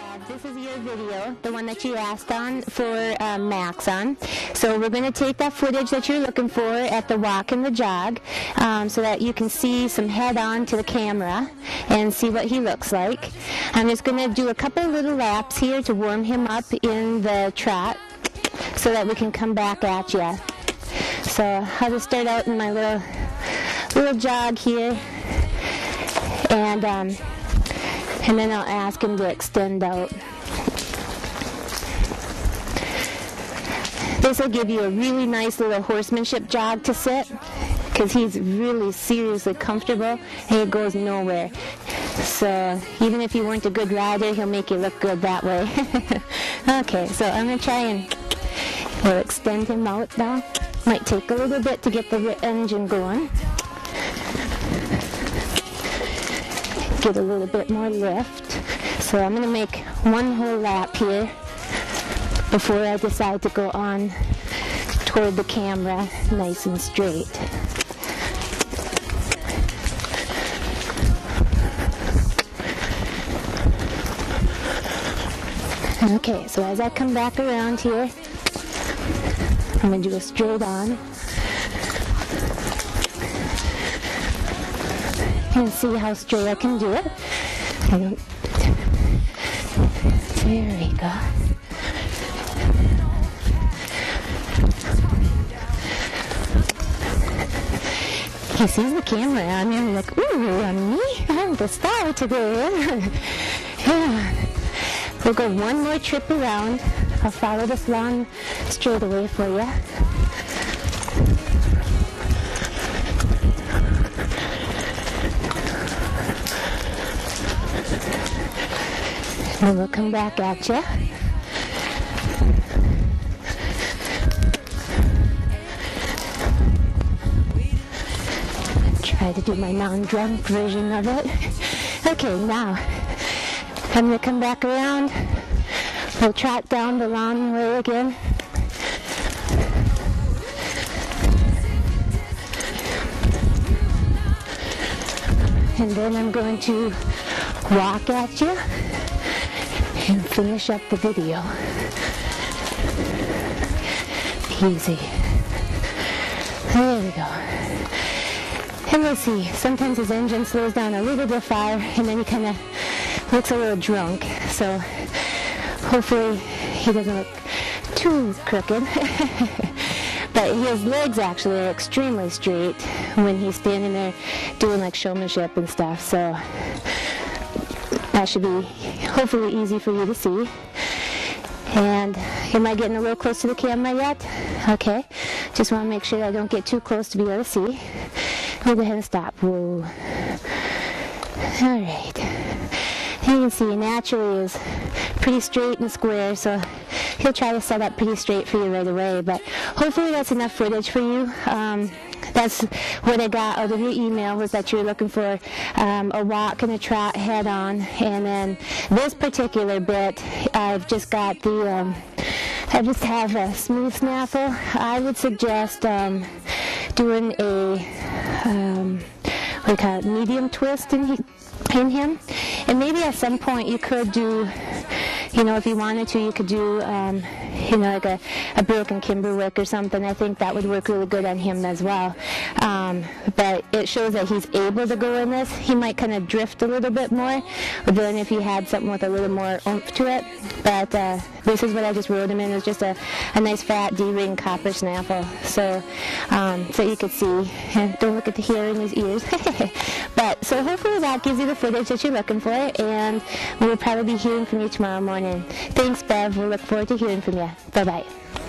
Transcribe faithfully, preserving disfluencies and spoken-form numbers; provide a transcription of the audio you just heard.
Bev, this is your video, the one that you asked on for uh, Max on. So we're going to take that footage that you're looking for at the walk and the jog um, so that you can see some head on to the camera and see what he looks like. I'm just going to do a couple little laps here to warm him up in the trot so that we can come back at you. So I'll just start out in my little, little jog here, and um, and then I'll ask him to extend out. This will give you a really nice little horsemanship jog to sit, because he's really seriously comfortable and he goes nowhere. So even if you weren't a good rider, he'll make you look good that way. Okay, so I'm going to try and we'll extend him out now. Might take a little bit to get the engine going. Get a little bit more lift. So I'm going to make one whole lap here before I decide to go on toward the camera nice and straight. Okay, so as I come back around here, I'm going to do a straight on and see how straight I can do it. I don't, there we go. He sees the camera on me and I'm like, ooh, me? I'm the star today. Yeah. We'll go one more trip around. I'll follow this long straightaway for you. And we'll come back at you. Try to do my non-drunk version of it. Okay, now I'm going to come back around. We'll trot down the long way again. And then I'm going to walk at you and finish up the video. Easy. There we go. And we'll see, sometimes his engine slows down a little bit far and then he kind of looks a little drunk. So hopefully he doesn't look too crooked. But his legs actually are extremely straight when he's standing there doing like showmanship and stuff. So that should be hopefully easy for you to see. And am I getting a little close to the camera yet? Okay. Just want to make sure I don't get too close to be able to see. We'll go ahead and stop. Whoa. Alright. You can see naturally is pretty straight and square, so he'll try to set up pretty straight for you right away, but hopefully that's enough footage for you. Um, that's what I got out of your email, was that you're looking for um, a walk and a trot head on, and then this particular bit, I've just got the, um, I just have a smooth snaffle. I would suggest um, doing a, um, what do you call it, medium twist in, he, in him. And maybe at some point you could do, you know, if you wanted to, you could do, um, you know, like a, a broken kimber work or something. I think that would work really good on him as well. Um, but it shows that he's able to go in this. He might kind of drift a little bit more than if you had something with a little more oomph to it. But uh, this is what I just rode him in. It's just a, a nice fat D-ring copper snaffle. So, um, so you could see. And don't look at the hair in his ears. But so hopefully that gives you the footage that you're looking for, and we'll probably be hearing from you tomorrow morning. Thanks, Bev. We'll look forward to hearing from you. Bye-bye.